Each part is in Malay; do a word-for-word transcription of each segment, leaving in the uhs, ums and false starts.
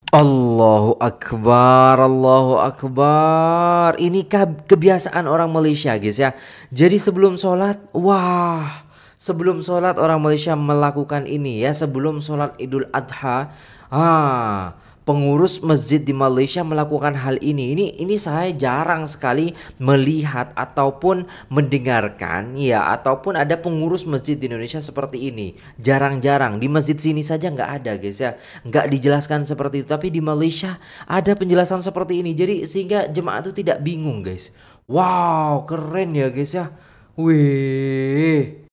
Allahu Akbar, Allahu Akbar. Ini kah kebiasaan orang Malaysia guys ya. Jadi sebelum sholat, wah, sebelum sholat orang Malaysia melakukan ini ya. Sebelum sholat Idul Adha, ah, pengurus masjid di Malaysia melakukan hal ini. Ini ini saya jarang sekali melihat ataupun mendengarkan ya, ataupun ada pengurus masjid di Indonesia seperti ini. Jarang-jarang di masjid sini saja nggak ada guys ya, nggak dijelaskan seperti itu. Tapi di Malaysia ada penjelasan seperti ini. Jadi sehingga jemaah itu tidak bingung guys. Wow, keren ya guys ya. Wih.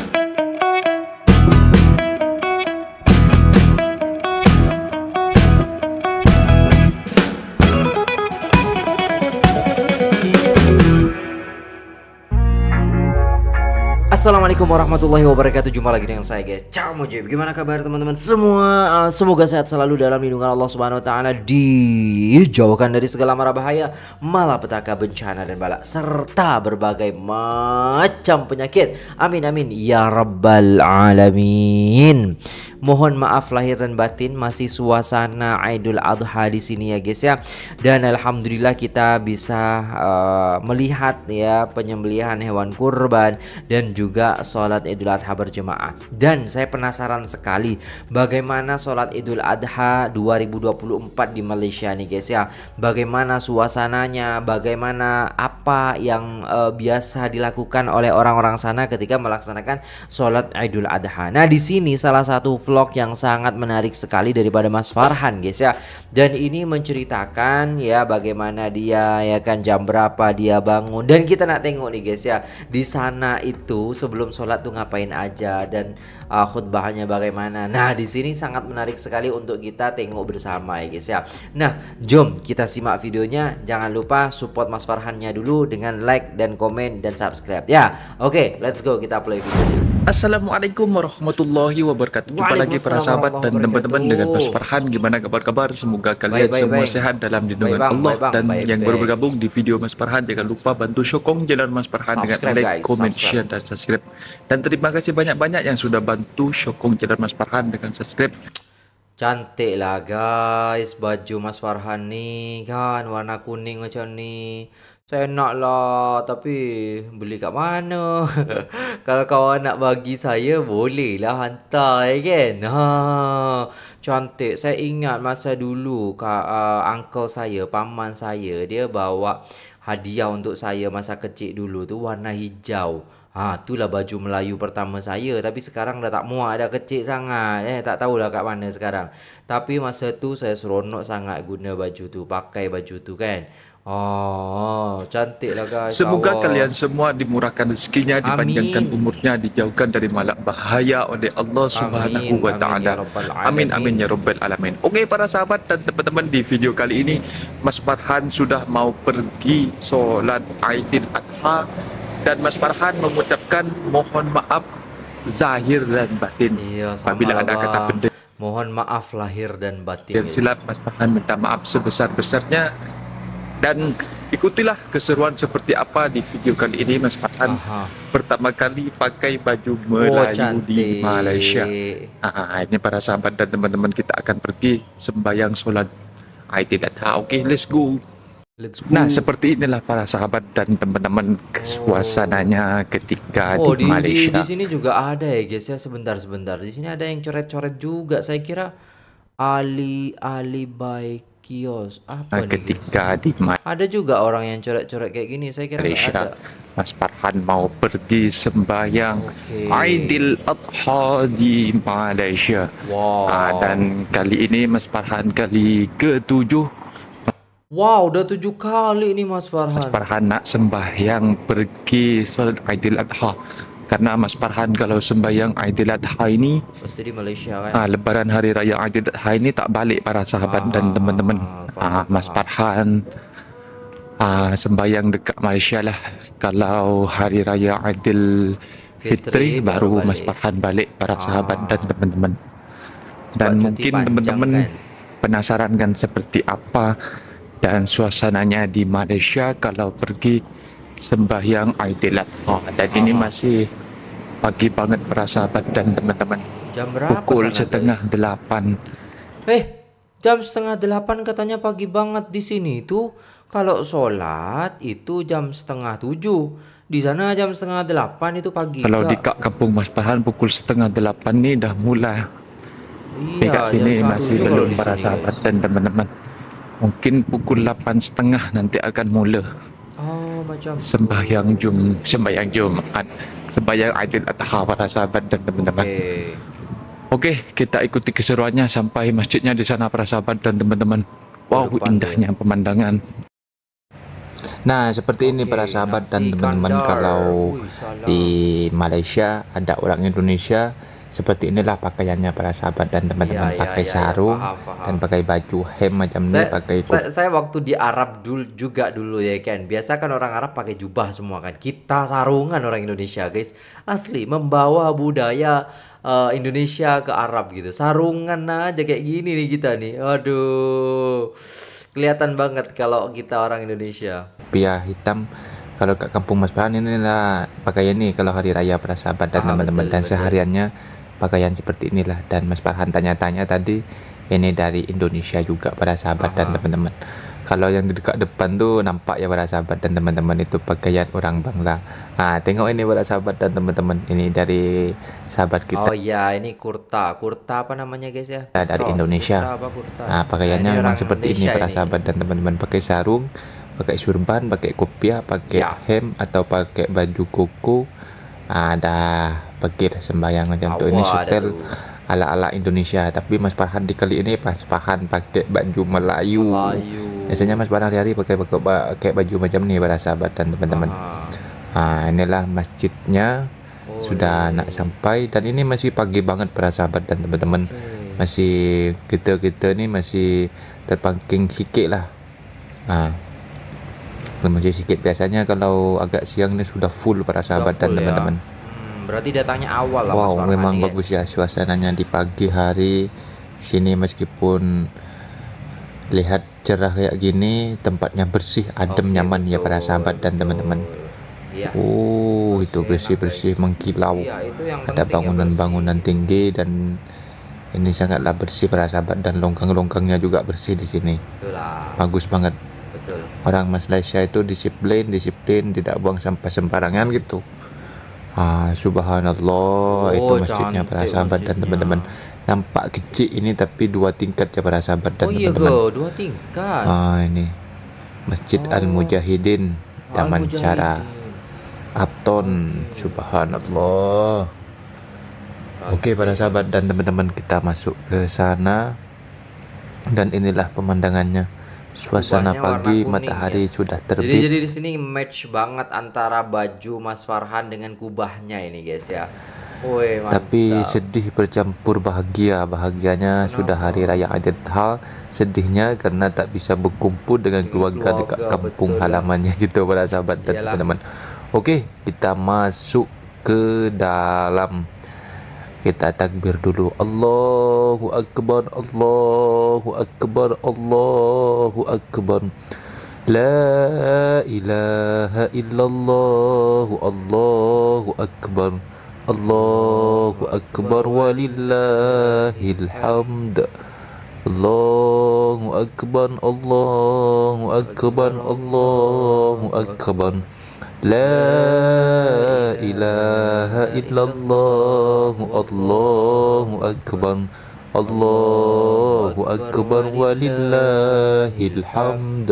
Assalamualaikum warahmatullahi wabarakatuh. Jumpa lagi dengan saya guys, Ciao Mujib. Gimana kabar teman-teman semua? Uh, Semoga sehat selalu dalam lindungan Allah Subhanahu Wa Taala, dijauhkan dari segala mara bahaya, malapetaka, bencana dan bala, serta berbagai macam penyakit. Amin amin ya rabbal alamin. Mohon maaf lahir dan batin, masih suasana Idul Adha di sini ya guys ya. Dan alhamdulillah kita bisa uh, melihat ya penyembelihan hewan kurban dan juga sholat Idul Adha berjemaah. Dan saya penasaran sekali bagaimana sholat Idul Adha dua ribu dua puluh empat di Malaysia nih guys ya. Bagaimana suasananya, bagaimana apa yang uh, biasa dilakukan oleh orang-orang sana ketika melaksanakan sholat Idul Adha. Nah di sini salah satu vlog yang sangat menarik sekali daripada Mas Farhan guys ya. Dan ini menceritakan ya bagaimana dia ya kan jam berapa dia bangun. Dan kita nak tengok nih guys ya, di sana itu sebelum sholat tuh ngapain aja dan uh, khutbahnya bagaimana. Nah di sini sangat menarik sekali untuk kita tengok bersama ya guys ya. Nah jom kita simak videonya. Jangan lupa support Mas Farhannya dulu dengan like dan komen dan subscribe ya. Oke, let's go, kita play videonya. Assalamualaikum warahmatullahi wabarakatuh. Jumpa lagi para sahabat dan teman-teman dengan Mas Farhan. Gimana kabar-kabar? Semoga kalian Baik, baik, semua baik. sehat dalam lindungan Baik, bang, Allah. baik, bang. Dan Baik, yang baik. baru bergabung di video Mas Farhan, jangan lupa bantu sokong channel Mas Farhan dengan Subscribe, like, guys. comment, Subscribe. share, dan subscribe. Dan terima kasih banyak-banyak yang sudah bantu sokong channel Mas Farhan dengan subscribe. Cantik lah guys baju Mas Farhan nih kan, warna kuning macam ni. Saya nak lah, tapi beli kat mana? Kalau kawan nak bagi saya boleh lah hantar ya kan. Ha, cantik. Saya ingat masa dulu ka, uh, uncle saya, paman saya, dia bawa hadiah untuk saya masa kecil dulu tu warna hijau. Ha, itulah baju Melayu pertama saya. Tapi sekarang dah tak muat, dah kecil sangat. Eh, tak tahulah kat mana sekarang. Tapi masa tu saya seronok sangat guna baju tu, pakai baju tu kan. Oh, cantik lah guys. Semoga Allah. kalian semua dimurahkan rezekinya, dipanjangkan Amin. umurnya, dijauhkan dari malak bahaya oleh Allah Subhanahu wa Amin, taala. ya rabbal Amin amin alamin. ya rabbal alamin. Oke para sahabat dan teman-teman, di video kali ini Mas Farhan sudah mau pergi sholat Idul Adha dan Mas Farhan mengucapkan mohon maaf zahir dan batin. Iya, sama Apabila lah ada kata bang. benda Mohon maaf lahir dan batin yang guys. silap, Mas Farhan minta maaf sebesar-besarnya. Dan ikutilah keseruan seperti apa di video kali ini. Mas Farhan Aha. pertama kali pakai baju Oh, Melayu di cantik. Malaysia. Ah, ini para sahabat dan teman-teman, kita akan pergi sembahyang sholat Idul Adha. Oke, let's go. Let's go. Nah, seperti inilah para sahabat dan teman-teman suasananya ketika Oh, di di, di, Malaysia. di sini juga ada ya guys ya. Sebentar-sebentar. Di sini ada yang coret-coret juga. Saya kira Ali Ali Baik Kios. Apa Nah, nih guys? ketika di Ada juga orang yang coret-coret kayak gini. Saya kira nggak Malaysia, ada. Mas Farhan mau pergi sembahyang Oke. Idul Adha di Malaysia. Wow. Ah, dan kali ini Mas Farhan kali ketujuh. Wow, udah tujuh kali nih Mas Mas Farhan. Farhan nak sembahyang pergi sholat Idul Adha. Karena Mas Farhan kalau sembahyang Idul Adha ini, Pasti di Malaysia kan? ah, lebaran hari raya Idul Adha ini tak balik para sahabat dan Ah, teman-teman. faham, Ah, Mas faham. Farhan ah, sembahyang dekat Malaysia lah. Kalau hari raya Idul Fitri Fitri baru baru Mas balik. Farhan balik para sahabat Ah. dan teman-teman. Dan cuti mungkin panjang teman-teman kan? penasaran kan seperti apa dan suasananya di Malaysia kalau pergi sembahyang Idul Adha. Dan ini Ah. masih pagi banget para sahabat dan teman-teman. Jam berapa Pukul sana setengah guys? delapan. Eh, Jam setengah delapan katanya pagi banget di sini itu. Kalau sholat itu jam setengah tujuh. Di sana jam setengah delapan itu pagi Kalau di kak. Kak Kampung Mas Farhan pukul setengah delapan nih dah mulai. Di Iya Kak jam sini setengah masih tujuh kalau belum di para sini sahabat guys. dan teman-teman. Mungkin pukul delapan setengah nanti akan mulai Oh macam sembahyang tuh. Jum, sembahyang Jumat, sembahyang Aidil Adha para sahabat dan teman-teman. Oke. Oke, kita ikuti keseruannya sampai masjidnya di sana para sahabat dan teman-teman. Oh Wow, depan tuh. indahnya pemandangan. Nah, seperti ini para Oke, sahabat dan nasi teman-teman, kandar. kalau Wih, salam. di Malaysia ada orang Indonesia, seperti inilah pakaiannya para sahabat dan teman-teman, Iya, iya, pakai iya, iya, sarung paham, paham. dan pakai baju hem macam ini, Saya, pakai saya, saya waktu di Arab dulu juga dulu ya kan. Biasa kan orang Arab pakai jubah semua kan. Kita sarungan orang Indonesia guys. Asli membawa budaya eh, Indonesia ke Arab gitu. Sarungan aja kayak gini nih kita nih. Aduh. Kelihatan banget kalau kita orang Indonesia. kopiah hitam. Kalau ke kampung Mas Farhan inilah pakaian ini kalau hari raya para sahabat dan Ah, teman-teman, betul, dan betul. sehariannya pakaian seperti inilah. Dan Mas Farhan tanya-tanya tadi, ini dari Indonesia juga para sahabat dan Aha. teman-teman. Kalau yang di dekat depan tuh nampak ya para sahabat dan teman-teman, itu pakaian orang Bangla. Ah, tengok ini para sahabat dan teman-teman, ini dari sahabat kita Oh iya, ini kurta. Kurta apa namanya guys ya? dari Kurta, Indonesia. kurta apa kurta? Nah, Nah, pakaiannya ini memang orang seperti ini Indonesia para ini. sahabat dan teman-teman, pakai sarung, pakai surban, pakai kopiah, pakai Ya. hem atau pakai baju koko. Ada pergi sembahyang macam tu. Ini Awak ada setel tuh. ala-ala Indonesia, tapi Mas Farhan di kali ini Mas Farhan pakai baju Melayu. Melayu. Biasanya Mas Farhan hari-hari pakai pakai pakai baju macam ni para sahabat dan teman-teman. Ah. Ah, inilah masjidnya. Oh, Sudah iya. nak sampai, dan ini masih pagi banget para sahabat dan teman-teman. Oke. Masih kita-kita ni masih terpangking sikit lah. Ah, masih sikit. Biasanya kalau agak siang ni sudah full para sahabat Udah dan full ya. teman-teman. Hmm, berarti datangnya awal lah Mas Wow, Farhan memang nih, kan? bagus ya suasananya di pagi hari sini, meskipun lihat cerah kayak gini, tempatnya bersih, adem, Oke, nyaman ya para betul, sahabat dan betul. teman-teman. Iya. Oh, itu Bersih, enak, bersih-bersih, guys. mengkilau. Iya, itu yang Ada penting ya, bangunan-bangunan bersih. tinggi, dan ini sangatlah bersih para sahabat, dan longgang-longgangnya juga bersih di sini. Betul lah. Bagus banget. Betul. Orang Malaysia itu disiplin, disiplin, tidak buang sampah sembarangan gitu. Ah, subhanallah, itu Oh, masjidnya para cantik sahabat dan masjidnya. teman-teman. Nampak kecil ini tapi dua tingkat ya para sahabat dan Oh iya teman-teman. go, dua tingkat. Ah, ini Masjid Oh. Al-Mujahidin Damansara Al-Mujahidin. Upton. Subhanallah. Oke para sahabat dan teman-teman, kita masuk ke sana, dan inilah pemandangannya. Suasana Kubahnya warna pagi, kuning matahari ya. sudah Jadi terbit. jadi di sini match banget antara baju Mas Farhan dengan kubahnya ini guys ya. Woi, Tapi mantap. sedih bercampur bahagia. Bahagianya sudah hari raya Adha, sedihnya karena tak bisa berkumpul dengan Dengan keluarga dekat keluarga, kampung betul. halamannya gitu para sahabat dan Iyalah. teman-teman. Oke, kita masuk ke dalam. Kita takbir dulu. Allahu Akbar, Allahu Akbar, Allahu Akbar. La ilaha illallah, Allahu Akbar. Allahu Akbar walillahil hamd. Allahu Akbar, Allahu Akbar, Allahu Akbar. La ilaha illallah, Allahu Akbar. Allahu Akbar walillahil hamd.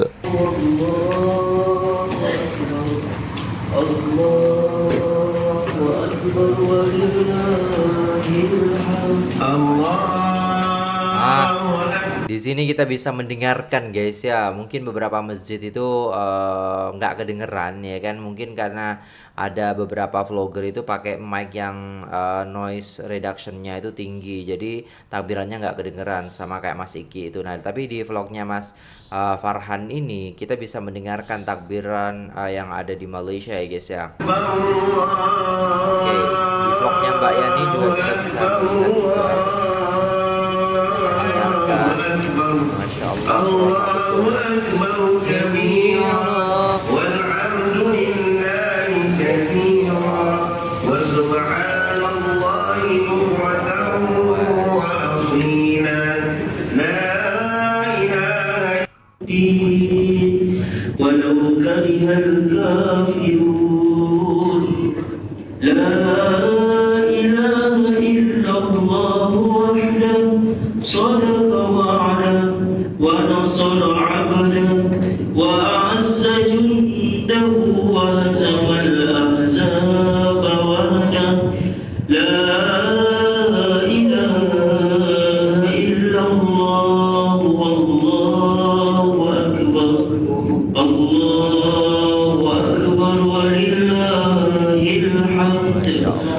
Ah, di sini kita bisa mendengarkan guys ya. Mungkin beberapa masjid itu eh, nggak kedengeran ya kan. Mungkin karena ada beberapa vlogger itu pakai mic yang eh, noise reductionnya itu tinggi. Jadi takbirannya nggak kedengeran sama kayak Mas Iki itu. Nah, tapi di vlognya Mas eh, Farhan ini kita bisa mendengarkan takbiran eh, yang ada di Malaysia ya guys ya. Oke, di vlognya Mbak Yani juga kita bisa melihat juga. Masya Allah, ولو كره الكافرون لا إله إلا الله وحده صدق وعده ونصر عبده وأعز جنده وهزم الأحزاب وحده لا إله إلا الله والله أكبر الله أكبر ولله الحمد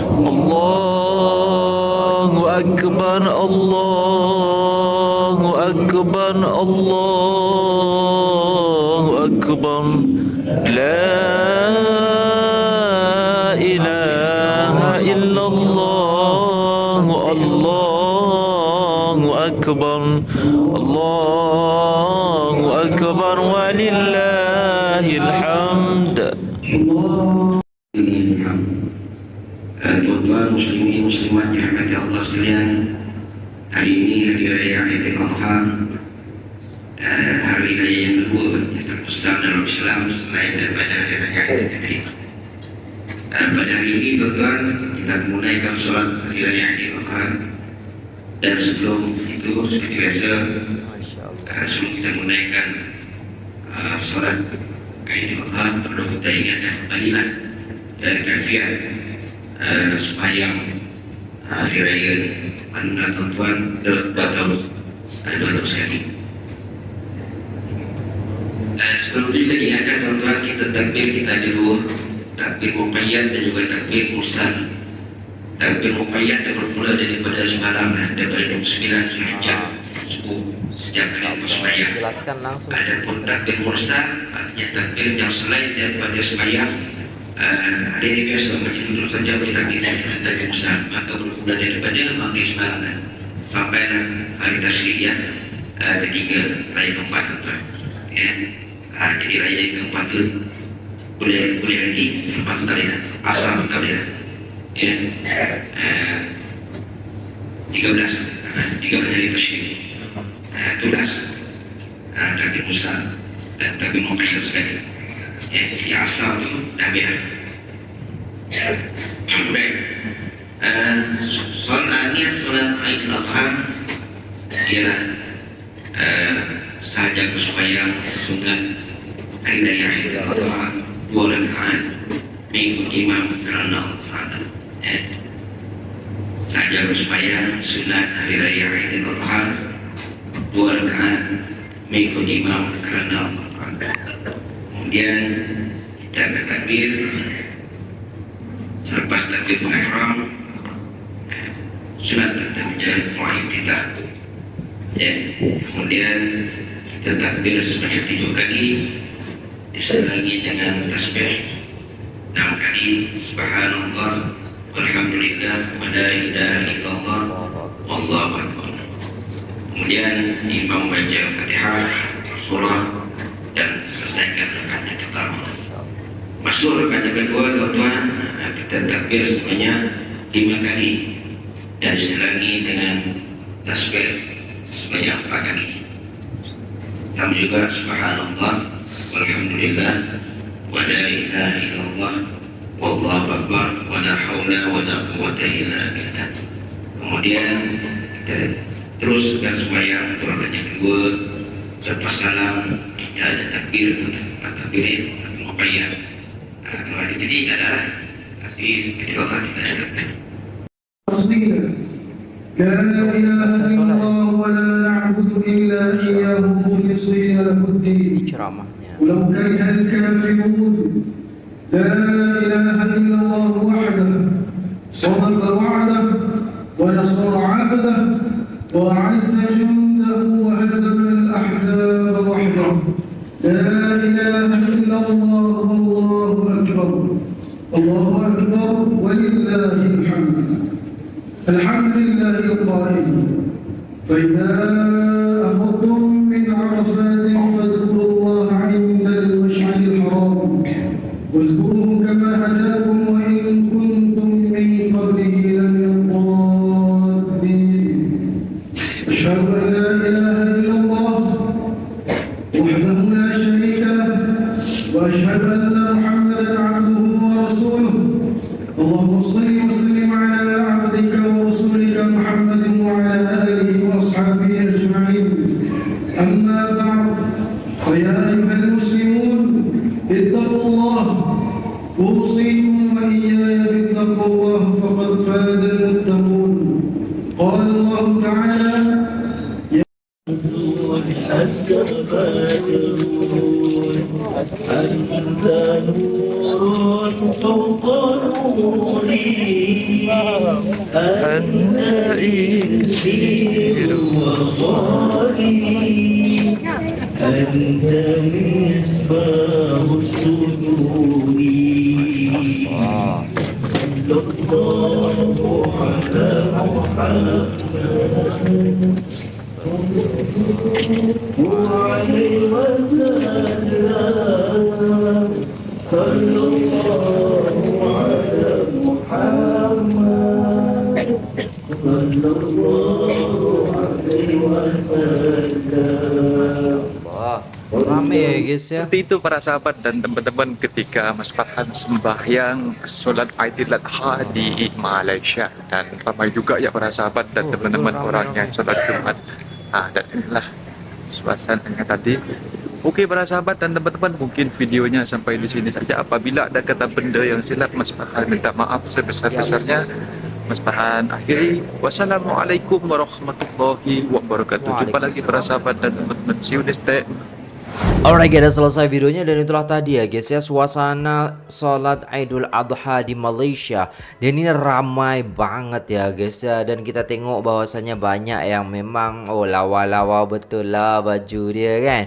الله أكبر الله أكبر الله أكبر لا إله إلا الله الله أكبر الله أكبر ولله الحمد. Tuan-tuan muslimin muslimat dirahmati Allah sekalian, hari ini hari raya Aidil Adha, hari raya yang kedua yang terbesar dalam Islam selain daripada hari raya Aidil Fitri. Pada hari ini tuan-tuan kita menunaikan solat hari raya Aidil Adha, dan sebelum itu seperti biasa sebelum kita menunaikan solat Aidil Adha perlu kita ingatkan kembalilah dari kaifiat Uh, sembahyang uh, hari raya ni. Mana tuan-tuan dua tahun dua tahun sekali. Uh, sebelum itu kita ingatkan tuan-tuan, kita takbir kita ada dua, takbir muqayyad dan juga takbir mursal. Takbir muqayyad dah bermula daripada semalam, daripada dua puluh sembilan Zulhijjah subuh setiap kali bersembahyang. Jelaskan langsung. Adapun takbir mursal artinya takbir yang selain daripada sembahyang. Uh, hari ini biasa macam duduk saja bertakbir dari Musa, maka bermula daripada maghrib semalam sampailah hari Tasyriq uh, ketiga, raya keempat tuan. Ya, uh, jadi raya keempat tu boleh boleh lagi selepas tadi dah asal tadi dah. Ya, uh, tiga belas tiga belas hari Tasyriq, uh, tulas uh, takbir Musa dan takbir muqayyad sekali. Ya, di asal tu dah biar. Baik. Uh, solat ni, solat Aidil Adha ialah uh, sahaja bersembahyang sunat hari raya Aidil Adha dua rakaat mengikut imam kerana Allah. Ya. Sahaja bersembahyang sunat hari raya Aidil Adha dua rakaat mengikut imam kerana Allah. Kemudian kita akan takbir. Selepas takbir ihram, sunat kita berjalan doa iftitah. Ya, kemudian kita takbir sebanyak tujuh kali, diselangi dengan tasbih enam kali, subhanallah walhamdulillah wa la ilaha illallah wallahu akbar. Kemudian imam baca Fatihah, surah, dan selesaikan rakaat yang pertama. Masuk rakaat yang kedua tuan-tuan, kita takbir sebanyak lima kali dan diselangi dengan tasbih sebanyak empat kali. Sama juga subhanallah walhamdulillah wa la ilaha illallah wallahu akbar wa la haula wa la quwwata illa billah. Kemudian kita teruskan sembahyang rakaat yang kedua. Lepas salam kita ada takbir, takbir muqayyad. Kalau ada jadi tak ada lah, tapi Aidil Adha kita ada takbir. لا إله إلا الله ولا نعبد إلا إياه مخلصين له الدين ولو كره الكافرون لا إله إلا الله وحده صدق وعده ونصر عبده وأعز جنده وهزم الأحزاب وحده لا إله إلا الله والله أكبر الله أكبر ولله الحمد. الحمد لله القائل فإذا أفضتم من عرفات فاذكروا الله عند المشعر الحرام واذكروه كما هداكم وإن كنتم من قبله لمن الضالين. أشهد أن لا إله إلا الله وحده لا شريك له وأشهد أن محمدا عبده ورسوله اللهم صل وسلم على عبدك ورسولك محمد وعلى آله وأصحابه أجمعين أما بعد فيا أيها المسلمون اتقوا الله أوصيكم وإياي باتقوا الله فقد فاز المتقون قال الله تعالى أنت نور فوق نوري أنت إنسير وقاري أنت مصباح السجود صلى الله على محمد وعليه وسلم صلى الله على محمد صلى الله عليه وسلم. Wah, rame ya guys ya. Seperti itu para sahabat dan teman-teman ketika Mas Farhan sembahyang sholat Aidil Adha di Malaysia, dan ramai juga ya para sahabat dan Oh, teman-teman betul, orang ramai, yang sholat Jumat. Ah, dan inilah suasananya tadi. Oke para sahabat dan teman-teman, mungkin videonya sampai di sini saja. Apabila ada kata benda yang silap, Mas Farhan minta maaf sebesar-besarnya. Mas Farhan akhiri. Wassalamualaikum warahmatullahi wabarakatuh. Jumpa lagi para sahabat dan teman-teman. See you next time. Alright guys, selesai videonya dan itulah tadi ya guys ya suasana sholat Idul Adha di Malaysia. Dan ini ramai banget ya guys ya. Dan kita tengok bahwasannya banyak yang memang oh lawa-lawa betul lah baju dia kan.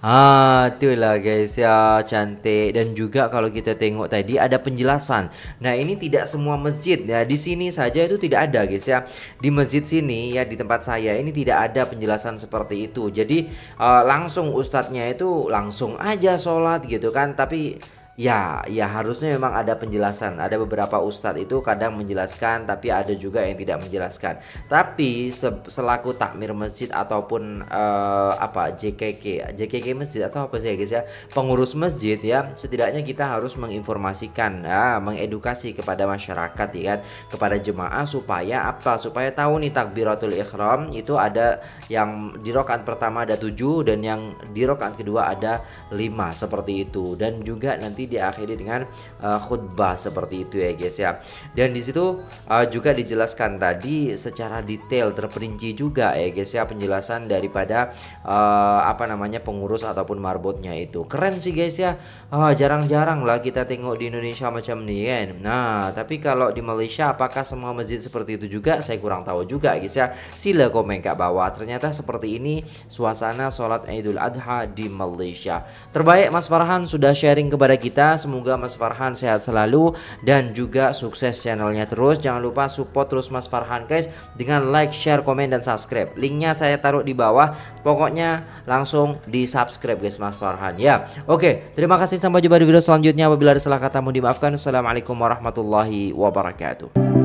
Ah, itulah guys ya, cantik. Dan juga kalau kita tengok tadi ada penjelasan. Nah, ini tidak semua masjid ya. Di sini saja itu tidak ada guys ya. Di masjid sini ya, di tempat saya ini tidak ada penjelasan seperti itu. Jadi uh, langsung ustadznya itu langsung aja sholat gitu kan. Tapi ya ya harusnya memang ada penjelasan. Ada beberapa ustadz itu kadang menjelaskan, tapi ada juga yang tidak menjelaskan. Tapi se selaku takmir masjid ataupun uh, apa J K K J K K masjid atau apa sih ya guys ya, pengurus masjid ya, setidaknya kita harus menginformasikan ya, mengedukasi kepada masyarakat ya kan, kepada jemaah supaya apa, supaya tahu nih takbiratul ihram itu ada yang di rakaat pertama ada tujuh dan yang di rakaat kedua ada lima seperti itu. Dan juga nanti diakhiri dengan uh, khutbah seperti itu ya guys ya. Dan di situ uh, juga dijelaskan tadi secara detail terperinci juga ya guys ya, penjelasan daripada uh, apa namanya pengurus ataupun marbotnya itu. Keren sih guys ya. Jarang-jarang uh, lah kita tengok di Indonesia macam ini kan. Nah, tapi kalau di Malaysia apakah semua masjid seperti itu juga? Saya kurang tahu juga guys ya. Sila komen ke bawah. Ternyata seperti ini suasana sholat Idul Adha di Malaysia. Terbaik Mas Farhan sudah sharing kepada kita. Semoga Mas Farhan sehat selalu dan juga sukses channelnya terus. Jangan lupa support terus Mas Farhan guys dengan like, share, komen, dan subscribe. Linknya saya taruh di bawah. Pokoknya langsung di subscribe guys Mas Farhan ya. Oke, terima kasih, sampai jumpa di video selanjutnya. Apabila ada salah kata mohon dimaafkan. Assalamualaikum warahmatullahi wabarakatuh.